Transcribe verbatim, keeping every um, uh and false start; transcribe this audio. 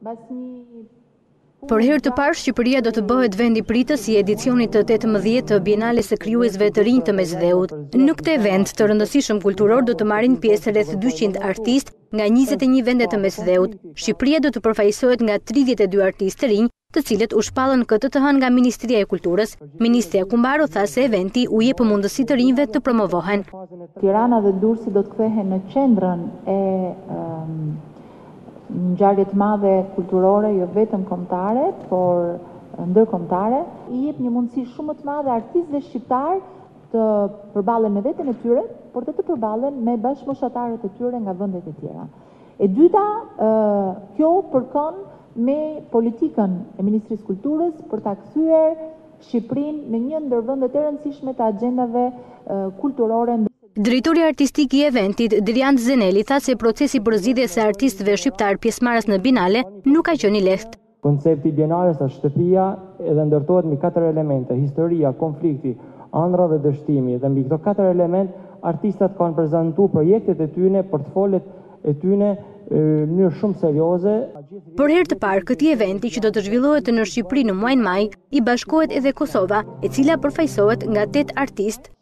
Për herë të parë, Shqipëria do të bëhet vendi pritës i edicionit të tetëmbëdhjetë të Bienales së krijuesve të rinj të Mesdheut. Në këtë event të rëndësishëm kulturor do të marrin pjesë rreth dyqind artistë nga njëzet e një vende të Mesdheut. Shqipëria do të përfaqësohet nga tridhjetë e dy artistë të rinj, të cilët u shpallën këtë të hënë nga Ministria e Kulturës. Ministri Akumbaro tha se eventi u jep mundësi të rinjve të promovohen. Tirana dhe Durrësi do të kthehen në qendrën e um, ngjarje të madhe kulturore, jo vetëm kombëtare, por ndërkombëtare. I jep një mundësi shumë të madhe artistëve shqiptar të përballen me veten e tyre, por të të përballen me bashkëmoshatarët e tyre nga vendet e tjera. E dyta, kjo përkon me politikën e Ministrisë Kulturës për ta kthyer Shqipërinë në një ndër vendet e rëndësishme të agjendave kulturore. Drejtori artistik i eventit, Drian Zeneli, tha se procesi për zgjidhjes së artistëve shqiptar pjesëmarrës në Bienale nuk ka qenë i lehtë. Koncepti i Bienales është shtëpia edhe ndërtohet mbi katër elemente: historia, konflikti, ëndra dhe dështimi. Dhe mbi këto katër element, artistat kanë prezantuar projektet e tyre, portfolet e tyre në mënyrë shumë serioze. Për herë të parë, këtij eventi që do të zhvillohet në Shqipëri në muajin maj, i bashkohet edhe Kosova, e cila përfaqësohet nga tetë artistë.